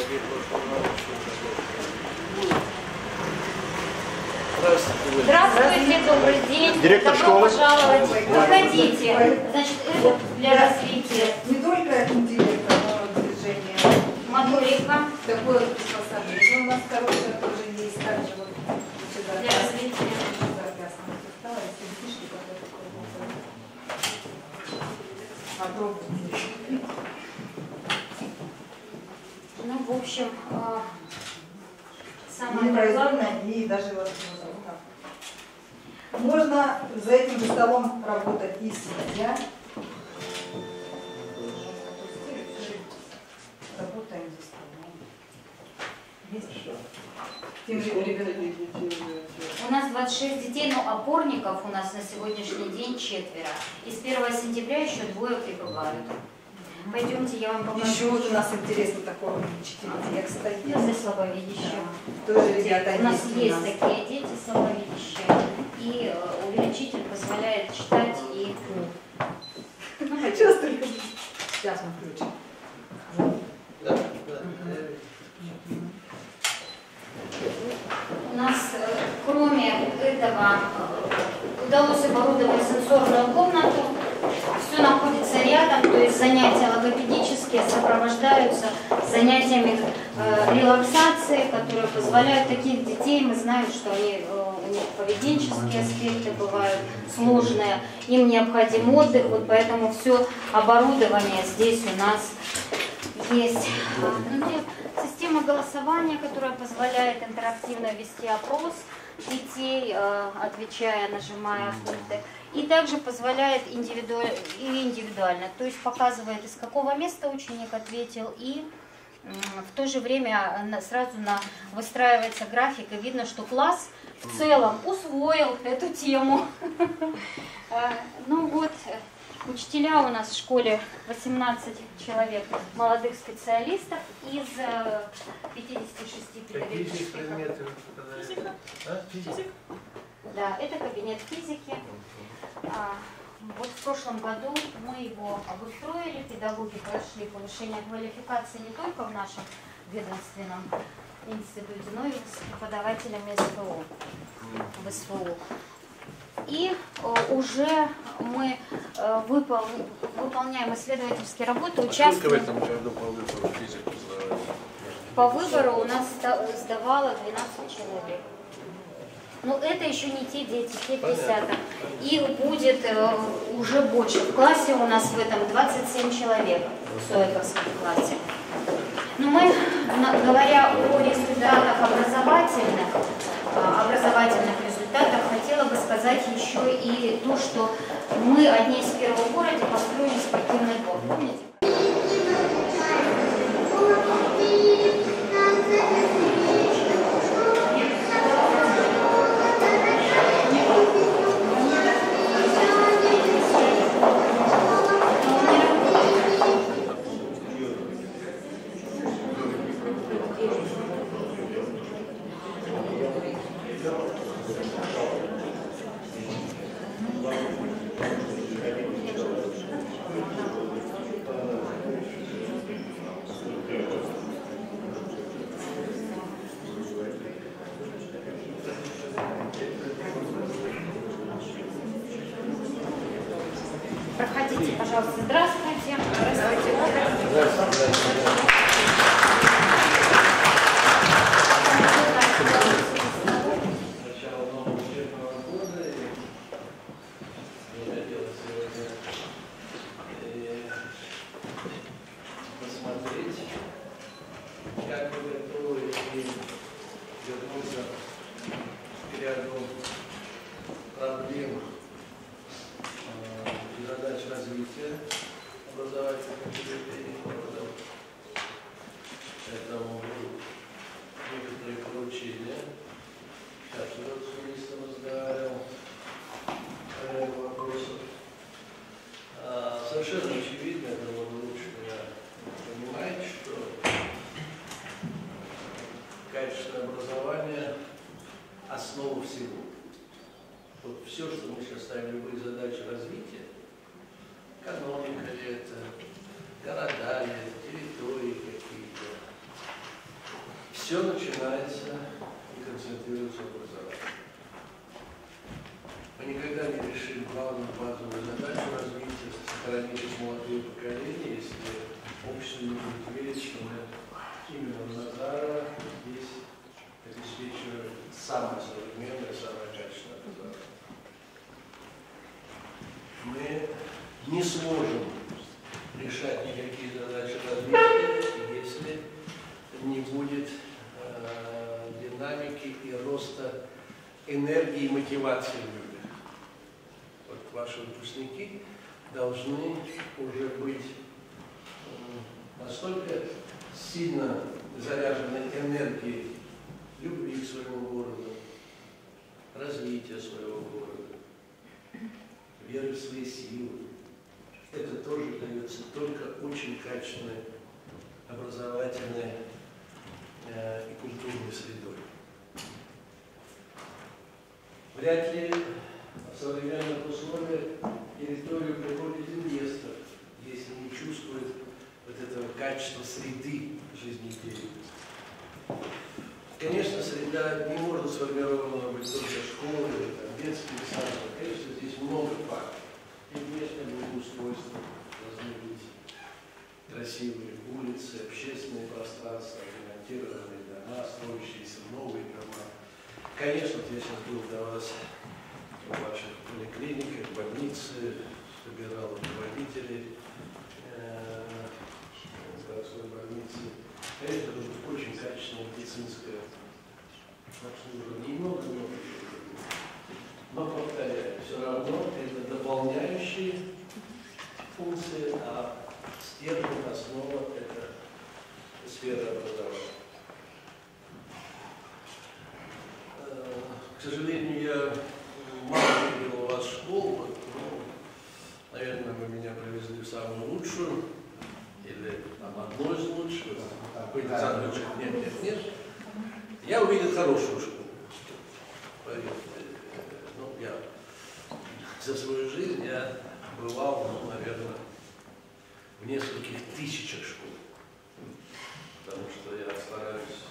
Здравствуйте, добрый день. Директор школы. Добро пожаловать. Выходите. Значит, это для развития. Не только интеллекта, но движения. Моторика. Такое приспособление у нас хорошее тоже есть. Также вот сюда. Для развития. Ну, в общем, самое главное. И даже вот можно за этим же столом работать и сидя. Работаем за столом. У нас 26 детей, но опорников у нас на сегодняшний день 4. И с 1 сентября еще 2 прибывают. Пойдемте, я вам покажу. Еще вот у нас интересно такого учителя, я, кстати. За слабовидящие. Тоже ребята у нас есть такие дети слабовидящие. И увеличитель позволяет читать и... Сейчас только... Сейчас мы включим. У нас, кроме этого, удалось оборудовать сенсорную комнату. Все находится рядом, то есть занятия логопедические сопровождаются занятиями релаксации, которые позволяют таких детей, мы знаем, что у них поведенческие аспекты бывают сложные, им необходим отдых, вот поэтому все оборудование здесь у нас есть. Система голосования, которая позволяет интерактивно вести опрос детей, отвечая, нажимая пульты. И также позволяет индивидуально, то есть показывает, из какого места ученик ответил, и в то же время сразу выстраивается график, и видно, что класс в целом усвоил эту тему. Ну вот, учителя у нас в школе 18 человек, молодых специалистов из 56 педагогических. Какие предметы вы преподаете? Физика? Да, это кабинет физики. Вот в прошлом году мы его обустроили, педагоги прошли повышение квалификации не только в нашем ведомственном институте, но и с преподавателями СФО, в СФО. И уже мы выполняем исследовательские работы, участвуем. Сколько в этом году по выбору физику сдавали? По выбору у нас сдавало 12 человек. Но это еще не те дети, те 50. Их будет уже больше. В классе у нас в этом 27 человек в Соиковском классе. Но мы, говоря о результатах образовательных результатах, хотела бы сказать еще и то, что мы одни из первых в городе построили спортивный двор. Помните? Проходите, пожалуйста. Здравствуйте. Здравствуйте. Начало нового учебного года, и я хотел сегодня посмотреть, как вы готовы вернуться к ряду проблем и задач развития образовательных учреждений города. Поэтому некоторые поручения. Сейчас я с министром разговаривал по ряду вопросов. Совершенно очевидно, это вы лучше меня понимаете, что качественное образование – основа всего. Вот все, что мы сейчас ставим, любые задачи развития, экономика ли это, города ли, территории какие-то, все начинается и концентрируется в образовании. Мы никогда не решим главную базовую задачу развития, сохранить молодое поколение, если общество не будет верить, что мы именно в Назарово здесь обеспечиваем самое современное, самое качественное образование. Мы не сможем решать никакие задачи развития, если не будет динамики и роста энергии и мотивации в людях. Вот ваши выпускники должны уже быть настолько сильно заряжены энергией любви к своему городу, развития своего города, веры в свои силы. Это тоже дается только очень качественной образовательной и культурной средой. Вряд ли в современных условиях территорию приходит инвестор, если не чувствует вот этого качества среды жизнедеятельности. Конечно, среда не может сформирована быть только школой, или детским садом. Конечно, здесь много факторов. И внешнее благоустройство должны быть красивые улицы, общественные пространства, ремонтированные дома, строящиеся новые дома. Конечно, я сейчас был до вас в ваших поликлиниках, больнице, собирал руководителей городской больницы. Конечно, это очень качественное медицинское обслуживание. Немного. Но, повторяю, все равно это дополняющие функции, а стержень, основа – это сфера образования. К сожалению, я мало видел у вас школ, но, наверное, вы меня привезли в самую лучшую, или там одну из лучших, нет. Я увидел хорошую школу. Поверьте. Я за свою жизнь я бывал, наверное, в нескольких тысячах школ, потому что я стараюсь